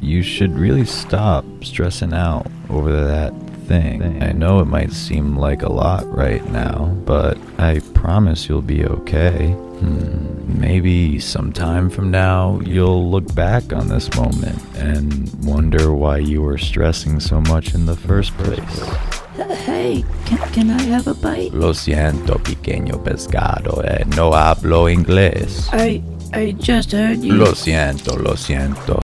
you should really stop stressing out over that thing. I know it might seem like a lot right now, but I promise you'll be okay. Maybe sometime from now, you'll look back on this moment and wonder why you were stressing so much in the first place. Hey, can I have a bite? Lo siento, pequeño pescado, no hablo inglés. I just heard you. Lo siento, lo siento.